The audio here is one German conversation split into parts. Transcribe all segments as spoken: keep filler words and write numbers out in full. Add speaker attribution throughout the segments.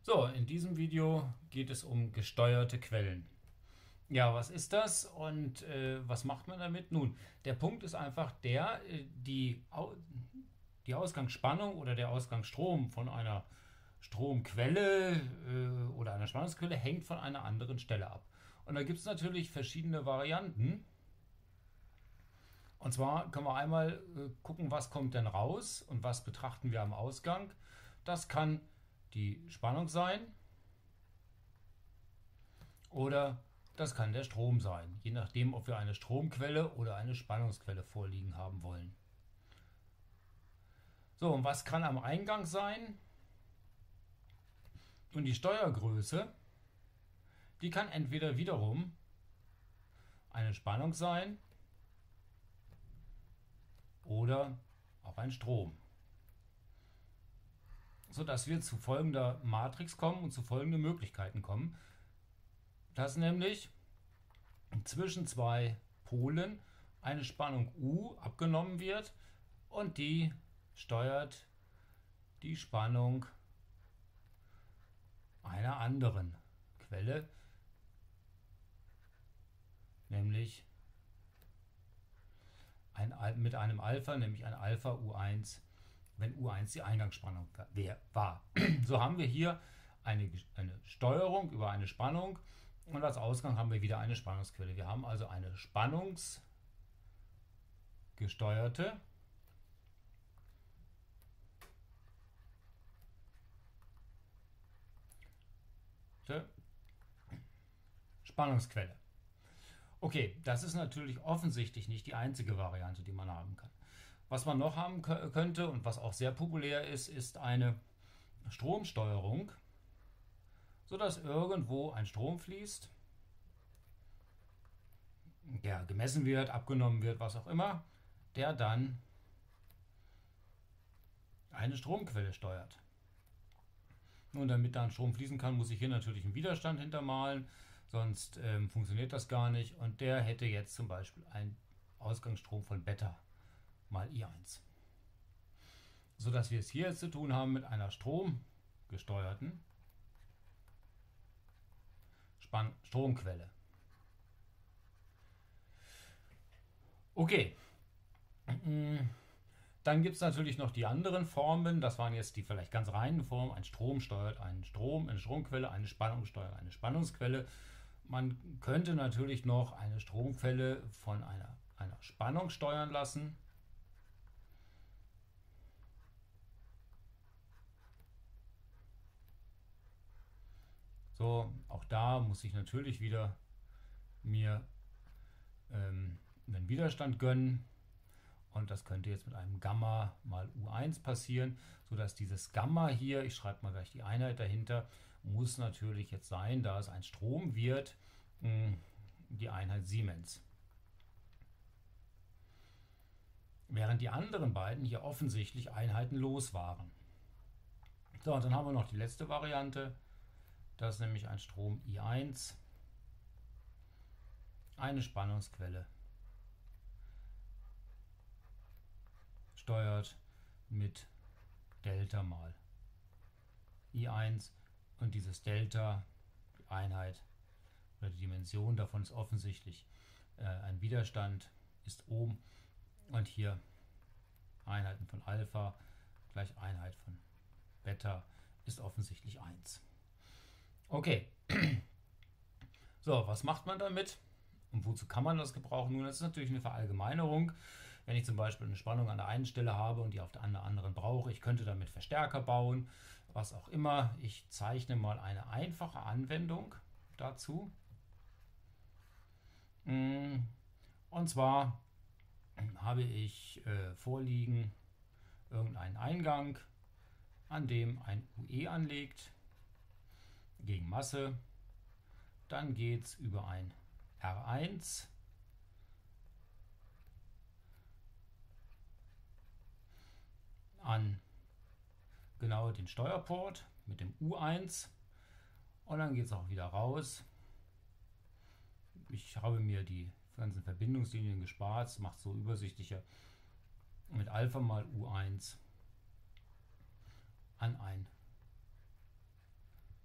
Speaker 1: So, in diesem Video geht es um gesteuerte Quellen. Ja, was ist das und äh, was macht man damit? Nun, der Punkt ist einfach der, äh, die, Au die Ausgangsspannung oder der Ausgangsstrom von einer Stromquelle äh, oder einer Spannungsquelle hängt von einer anderen Stelle ab. Und da gibt es natürlich verschiedene Varianten. Und zwar können wir einmal äh, gucken, was kommt denn raus und was betrachten wir am Ausgang. Das kann die Spannung sein oder das kann der Strom sein, je nachdem, ob wir eine Stromquelle oder eine Spannungsquelle vorliegen haben wollen. So, und was kann am Eingang sein? Und die Steuergröße, die kann entweder wiederum eine Spannung sein oder auch ein Strom. Sodass wir zu folgender Matrix kommen und zu folgenden Möglichkeiten kommen. Dass nämlich zwischen zwei Polen eine Spannung U abgenommen wird und die steuert die Spannung einer anderen Quelle, nämlich ein, mit einem Alpha, nämlich ein Alpha U eins, wenn U eins die Eingangsspannung war. So haben wir hier eine, eine Steuerung über eine Spannung und als Ausgang haben wir wieder eine Spannungsquelle. Wir haben also eine spannungsgesteuerte Spannungsquelle. Okay, das ist natürlich offensichtlich nicht die einzige Variante, die man haben kann. Was man noch haben könnte und was auch sehr populär ist, ist eine Stromsteuerung, sodass irgendwo ein Strom fließt, der gemessen wird, abgenommen wird, was auch immer, der dann eine Stromquelle steuert. Und damit da ein Strom fließen kann, muss ich hier natürlich einen Widerstand hintermalen, sonst ähm, funktioniert das gar nicht. Und der hätte jetzt zum Beispiel einen Ausgangsstrom von Beta mal I eins. Sodass wir es hier jetzt zu tun haben mit einer stromgesteuerten Spann Stromquelle. Okay. Dann gibt es natürlich noch die anderen Formen. Das waren jetzt die vielleicht ganz reinen Formen. Ein Strom steuert einen Strom, eine Stromquelle, eine Spannung steuert eine Spannungsquelle. Man könnte natürlich noch eine Stromquelle von einer, einer Spannung steuern lassen. So, auch da muss ich natürlich wieder mir ähm, einen Widerstand gönnen. Und das könnte jetzt mit einem Gamma mal U eins passieren, sodass dieses Gamma hier, ich schreibe mal gleich die Einheit dahinter, muss natürlich jetzt sein, da es ein Strom wird, die Einheit Siemens. Während die anderen beiden hier offensichtlich einheitenlos waren. So, und dann haben wir noch die letzte Variante. Das ist nämlich ein Strom I eins, eine Spannungsquelle, steuert mit Delta mal I eins und dieses Delta, die Einheit oder die Dimension davon ist offensichtlich äh, ein Widerstand, ist Ohm und hier Einheiten von Alpha gleich Einheit von Beta ist offensichtlich eins. Okay, so, was macht man damit und wozu kann man das gebrauchen? Nun, das ist natürlich eine Verallgemeinerung. Wenn ich zum Beispiel eine Spannung an der einen Stelle habe und die auf der anderen brauche, ich könnte damit Verstärker bauen, was auch immer. Ich zeichne mal eine einfache Anwendung dazu. Und zwar habe ich äh, vorliegen irgendeinen Eingang, an dem ein U E anlegt gegen Masse. Dann geht es über ein R eins an genau den Steuerport mit dem U eins und dann geht es auch wieder raus. Ich habe mir die ganzen Verbindungslinien gespart, es macht es so übersichtlicher. Mit Alpha mal U eins an ein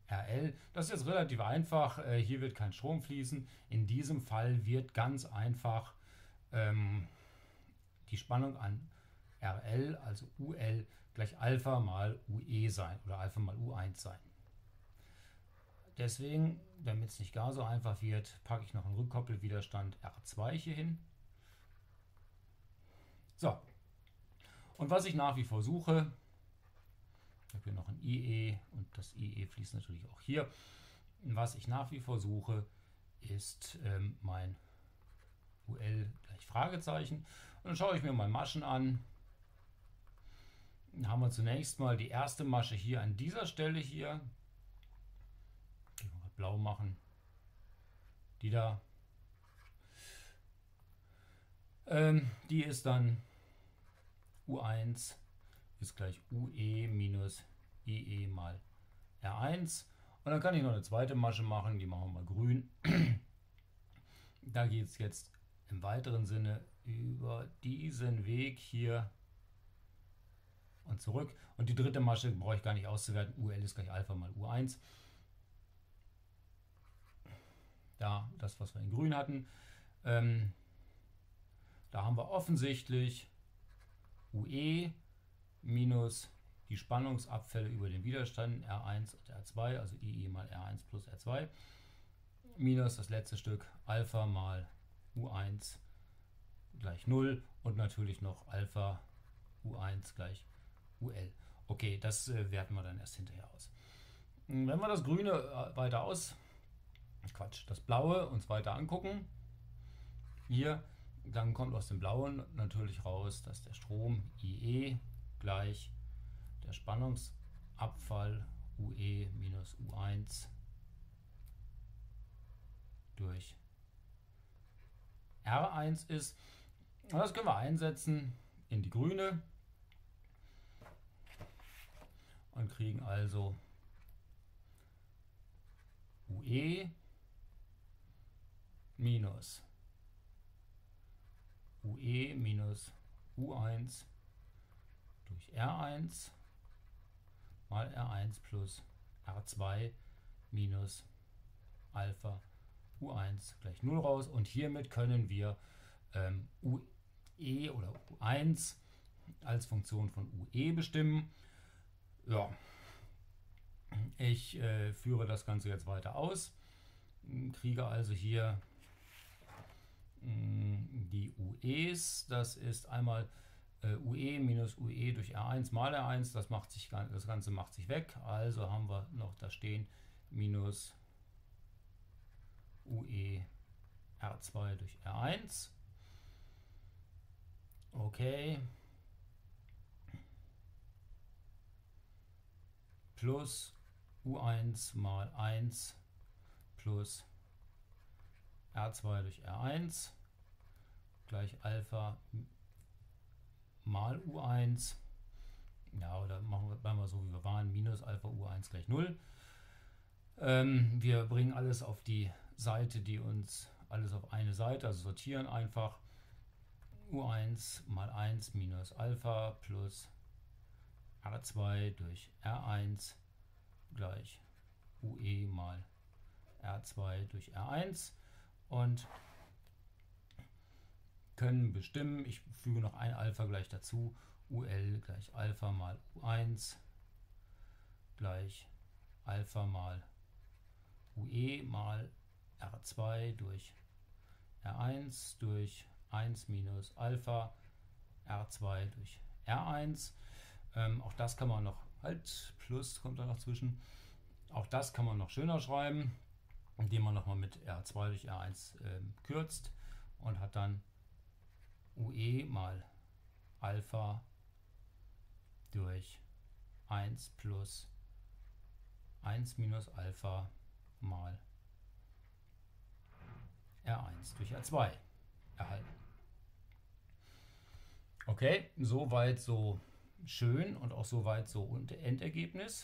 Speaker 1: R L. Das ist jetzt relativ einfach. Äh, hier wird kein Strom fließen. In diesem Fall wird ganz einfach ähm, die Spannung an R L, also U L, gleich Alpha mal U E sein oder Alpha mal U eins sein. Deswegen, damit es nicht gar so einfach wird, packe ich noch einen Rückkoppelwiderstand R zwei hier hin. So, und was ich nach wie vor suche, ich habe hier noch ein I E und das I E fließt natürlich auch hier. Was ich nach wie vor suche, ist ähm, mein U L gleich Fragezeichen. Und dann schaue ich mir mal Maschen an. Dann haben wir zunächst mal die erste Masche hier an dieser Stelle hier. Die wir mal blau machen. Die da. Ähm, die ist dann U eins ist gleich U E minus I E mal R eins. Und dann kann ich noch eine zweite Masche machen, die machen wir mal grün. Da geht es jetzt im weiteren Sinne über diesen Weg hier und zurück. Und die dritte Masche brauche ich gar nicht auszuwerten. U L ist gleich Alpha mal U eins. Da, das, was wir in grün hatten. Ähm, da haben wir offensichtlich U E minus die Spannungsabfälle über den Widerstand R eins und R zwei, also I E mal R eins plus R zwei, minus das letzte Stück Alpha mal U eins gleich null und natürlich noch Alpha U eins gleich U L. Okay, das äh, werten wir dann erst hinterher aus. Wenn wir das Grüne äh, weiter aus, Quatsch, das Blaue uns weiter angucken, hier, dann kommt aus dem Blauen natürlich raus, dass der Strom I E gleich der Spannungsabfall U E minus U eins durch R eins ist. Und das können wir einsetzen in die grüne und kriegen also U E minus U E minus U eins durch R eins mal R eins plus R zwei minus Alpha U eins gleich null raus. Und hiermit können wir ähm, U E oder U eins als Funktion von U E bestimmen. Ja, ich äh, führe das Ganze jetzt weiter aus, kriege also hier mh, die U Es. Das ist einmal äh, U E minus U E durch R eins mal R eins. Das, macht sich, das Ganze macht sich weg. Also haben wir noch da stehen minus U E R zwei durch R eins. Okay. Plus U eins mal eins plus R zwei durch R eins gleich Alpha mal U eins. Ja, oder machen wir, bleiben wir so wie wir waren, minus Alpha U eins gleich null. Ähm, wir bringen alles auf die Seite, die uns alles auf eine Seite, also sortieren einfach. U eins mal eins minus Alpha plus R zwei durch R eins gleich U E mal R zwei durch R eins und können bestimmen, ich füge noch ein Alpha gleich dazu, U L gleich Alpha mal U eins gleich Alpha mal U E mal R zwei durch R eins durch eins minus Alpha R zwei durch R eins. Ähm, auch das kann man noch, halt, Plus kommt da noch zwischen. Auch das kann man noch schöner schreiben, indem man nochmal mit R zwei durch R eins ähm, kürzt und hat dann U E mal Alpha durch eins plus eins minus Alpha mal R eins durch R zwei erhalten. Okay, soweit so schön und auch soweit so Endergebnis.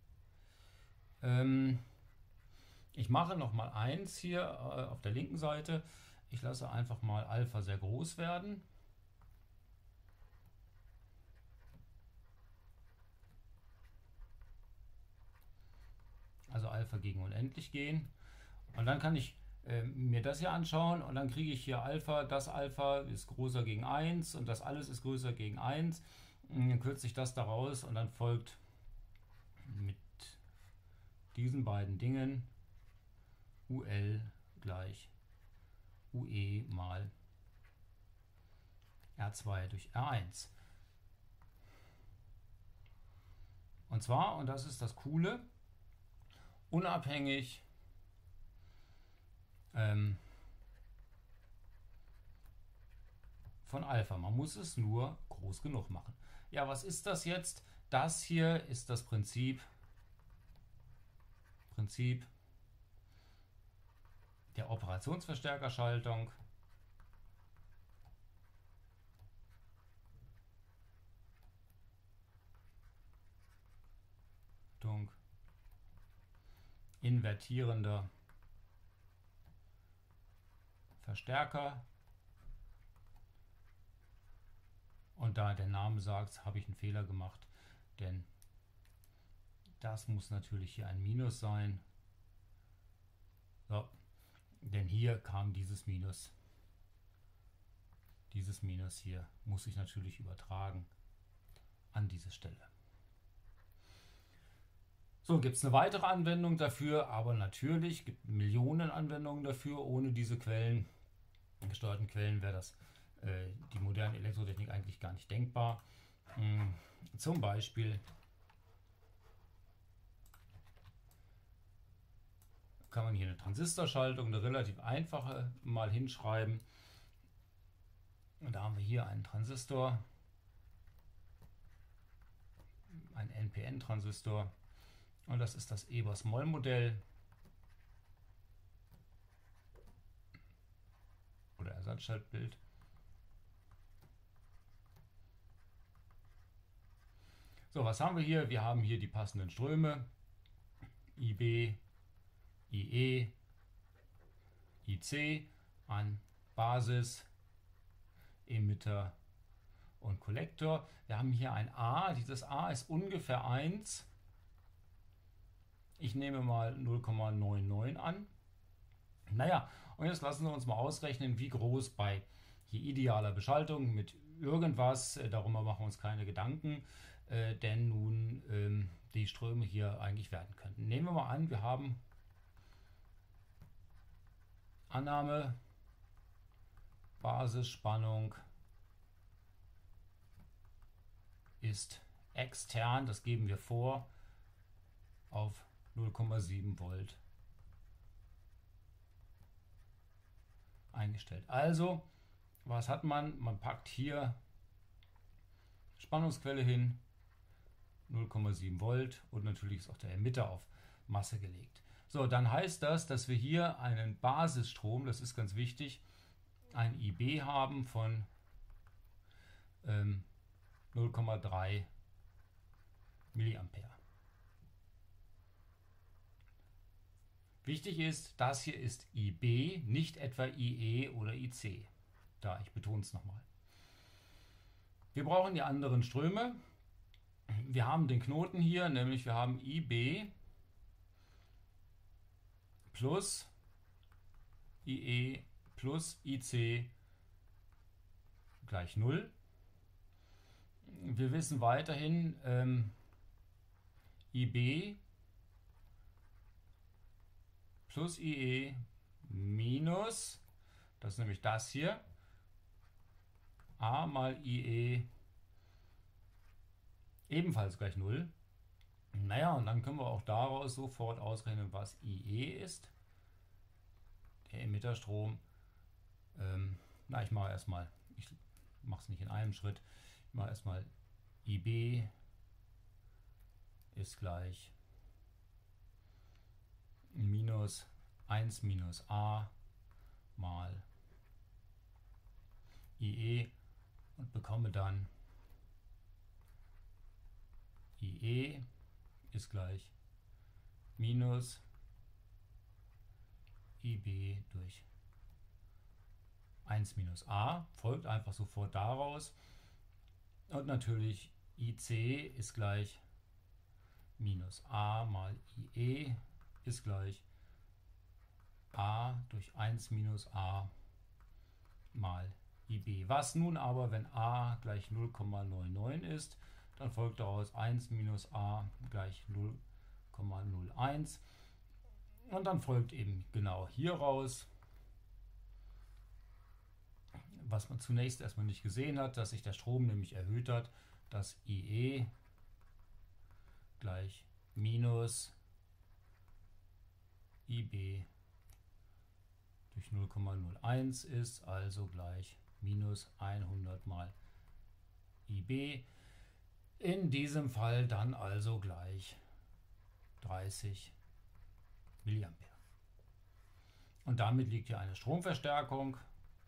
Speaker 1: Ähm, ich mache noch mal eins hier äh, auf der linken Seite. Ich lasse einfach mal Alpha sehr groß werden. Also Alpha Alpha gegen unendlich gehen. Und dann kann ich äh, mir das hier anschauen und dann kriege ich hier Alpha, das Alpha ist größer gegen eins und das alles ist größer gegen eins. Und dann kürze ich das daraus und dann folgt mit diesen beiden Dingen Ul gleich Ue mal R zwei durch R eins. Und zwar, und das ist das Coole, unabhängig ähm, von Alpha. Man muss es nur groß genug machen. Ja, was ist das jetzt? Das hier ist das Prinzip, Prinzip der Operationsverstärkerschaltung. Invertierender Verstärker. Und da der Name sagt, habe ich einen Fehler gemacht, denn das muss natürlich hier ein Minus sein. So, denn hier kam dieses Minus. Dieses Minus hier muss ich natürlich übertragen an diese Stelle. So, gibt es eine weitere Anwendung dafür, aber natürlich gibt es Millionen Anwendungen dafür. Ohne diese Quellen, gesteuerten Quellen, wäre das äh, die moderne Elektrotechnik eigentlich gar nicht denkbar. Hm, zum Beispiel kann man hier eine Transistorschaltung, eine relativ einfache, mal hinschreiben. Und da haben wir hier einen Transistor, ein N P N-Transistor. Und das ist das Ebers-Moll-Modell oder Ersatzschaltbild. So, was haben wir hier? Wir haben hier die passenden Ströme, I B, I E, I C an Basis, Emitter und Kollektor. Wir haben hier ein A, dieses A ist ungefähr eins. Ich nehme mal null Komma neunundneunzig an. Naja, und jetzt lassen wir uns mal ausrechnen, wie groß bei hier idealer Beschaltung mit irgendwas, äh, darüber machen wir uns keine Gedanken, äh, denn nun ähm, die Ströme hier eigentlich werden könnten. Nehmen wir mal an, wir haben Annahme, Basisspannung ist extern, das geben wir vor, auf null Komma sieben Volt eingestellt. Also, was hat man? Man packt hier Spannungsquelle hin, null Komma sieben Volt, und natürlich ist auch der Emitter auf Masse gelegt. So, dann heißt das, dass wir hier einen Basisstrom, das ist ganz wichtig, ein I B haben von ähm, null Komma drei Milliampere. Wichtig ist, das hier ist I B, nicht etwa I E oder I C. Da, ich betone es nochmal. Wir brauchen die anderen Ströme. Wir haben den Knoten hier, nämlich wir haben I B plus I E plus I C gleich null. Wir wissen weiterhin, ähm, I B plus I E minus, das ist nämlich das hier, A mal I E ebenfalls gleich null. Naja, und dann können wir auch daraus sofort ausrechnen, was I E ist. Der Emitterstrom. Ähm, na, ich mache erstmal, ich mache es nicht in einem Schritt, ich mache erstmal I B ist gleich minus eins minus A mal I E und bekomme dann I E ist gleich minus I B durch eins minus A, folgt einfach sofort daraus, und natürlich I C ist gleich minus A mal I E ist gleich A durch eins minus A mal I B. Was nun aber, wenn A gleich null Komma neunundneunzig ist, dann folgt daraus eins minus A gleich null Komma null eins. Und dann folgt eben genau hieraus, was man zunächst erstmal nicht gesehen hat, dass sich der Strom nämlich erhöht hat, dass I E gleich minus I B durch null Komma null eins ist, also gleich minus hundert mal I B. In diesem Fall dann also gleich dreißig Milliampere. Und damit liegt hier eine Stromverstärkung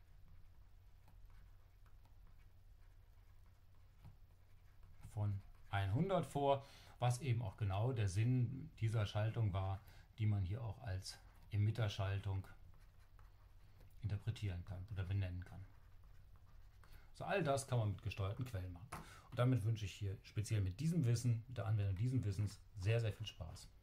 Speaker 1: von hundert vor, was eben auch genau der Sinn dieser Schaltung war, die man hier auch als Emitterschaltung interpretieren kann oder benennen kann. So, all das kann man mit gesteuerten Quellen machen. Und damit wünsche ich hier speziell mit diesem Wissen, mit der Anwendung dieses Wissens sehr, sehr viel Spaß.